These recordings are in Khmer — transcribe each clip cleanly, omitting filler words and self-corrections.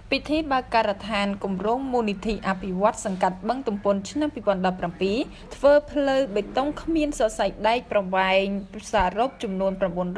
ពិធីបើកការដ្ឋានគម្រោងមូលនិធិអភិវឌ្ឍសង្កាត់បឹងទំពុនឆ្នាំ2017ធ្វើផ្លូវបេតុងគ្មានសរសៃដែកប្រវែងសរុបចំនួន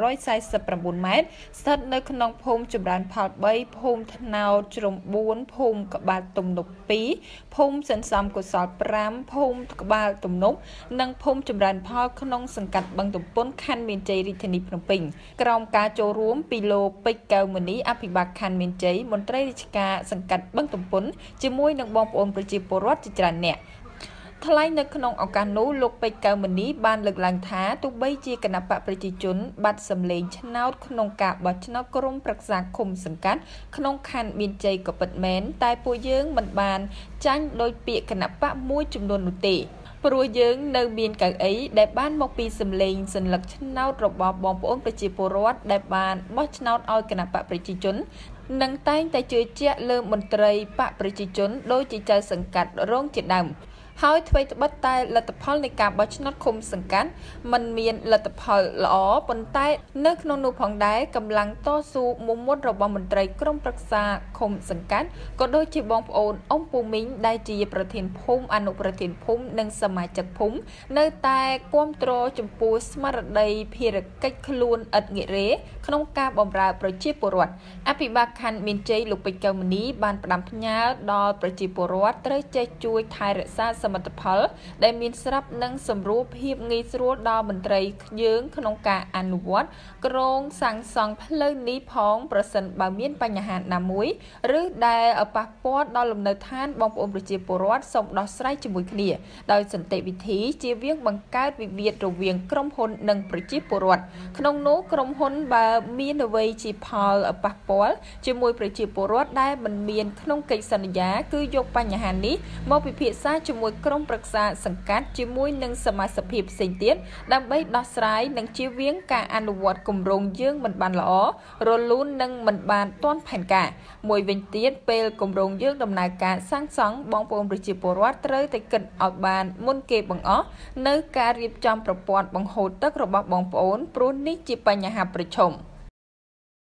949ម៉ែត្រស្ថិតនៅក្នុងភូមិចម្រើនផល3ភូមិថ្នោតជ្រុំ4ភូមិក្បាលទំនប់2ភូមិសន្សំកុសល5ភូមិក្បាលទំនប់និងភូមិចម្រើនផលក្នុងសង្កាត់បឹងទំពុនខណ្ឌមានជ័យរាជធានីភ្នំពេញក្រោមការចូលរួមពីលោកពេជ្រកៅមុនីអភិបាលខណ្ឌមានជ័យមន្ត្រីរាជការសង្កាត់បឹងទំពុនជាមួយនឹងបងប្អូនប្រជាពលរដ្ឋជាច្រើនអ្នកថ្លែងនៅក្នុងឱកាសនោះលោកពេជ្រកៅមុនីបានលើកឡើងថាទោះបីជាគណៈបកប្រជាជនបាត់សម្លេងឆ្នោតក្នុងការបោះឆ្នោតក្រុមប្រឹក្សាឃុំសង្កាត់ក្នុងខណ្ឌមានជ័យក៏ពិតមែនតែពួកយើងមិនបានចាញ់ដោយពាក្យគណៈបកមួយចំនួននោះទេព្រោះយើងនៅមានកៅអីដែលបានមកពីសម្លេងសញ្ញាឆ្នោតរបស់បងប្អូនប្រជាពលរដ្ឋដែលបានបោះឆ្នោតឲ្យគណៈបកប្រជាជននិងតែងតែជឿជាក់លើមន្ត្រីបកប្រជាជនដោយជាចៅសង្កាត់រងជាដើមហើយអ្វីត្បិតតែលទ្ធផលនៃការបោះឆ្នោតឃុំសង្កាត់มันមានលទ្ធផលល្អប៉ុន្តែនៅក្នុងនោះផងដែរកម្លាំងតស៊ូមុំមុតរបស់មន្ត្រីក្រុមប្រឹក្សាឃុំសង្កាត់ក៏ដូចជាបងប្អូនអ៊ំពូមីងដែលជាប្រធានភូមិអនុប្រធានភូមិនិងសមាជិកភូមិនៅតែគាំទ្រចំពោះស្មារតីភារកិច្ចខ្លួនឥតងាករេក្នុងការបម្រើប្រជាពលរដ្ឋអភិបាលខណ្ឌមានជ័យលោកពេជ្រកៅមុនីបានផ្ដាំផ្ញើដល់ប្រជាពលរដ្ឋត្រូវចេះជួយថែរក្សាសមិទ្ធផលដែលមានស្រាប់និងសម្រួលភាពងាយស្រួលដល់មន្ត្រីយើងក្នុងការអនុវត្តក្រងសាងសង់ផ្លូវនេះផងប្រសិនបើមានបញ្ហាណាមួយឬដែលប៉ះពាល់ដល់លំនៅឋានបងប្អូនប្រជាពលរដ្ឋសូមដោះស្រាយជាមួយគ្នាដោយសន្តិវិធីជៀសវាងបង្កើតវិវាទរវាងក្រុមហ៊ុននិងប្រជាពលរដ្ឋក្នុងនោះក្រុមហ៊ុនបើមានអ្វីជាផលប៉ះពាល់ជាមួយប្រជាពលរដ្ឋដែលមិនមានក្នុងកិច្ចសន្យាគឺយកបញ្ហានេះមកពិភាក្សាជាមួយក្រុមប្រឹក្សាសង្កាត់ជាមួយនឹងសមាជិកផ្សេងទៀតដើម្បីដោះស្រាយនិងជៀសវាងការអនុវត្តគម្រោងយើងមិនបានល្អរលូននិងមិនបានទាន់ផែនការមួយវិញទៀតពេលគម្រោងយើងដំណើរការសាងសង់បងប្អូនប្រជាពលរដ្ឋត្រូវតែគិតឲ្យបានមុនគេបង្អស់នៅការរៀបចំប្រព័ន្ធបង្ហូរទឹករបស់បងប្អូនព្រោះនេះជាបញ្ហាប្រឈម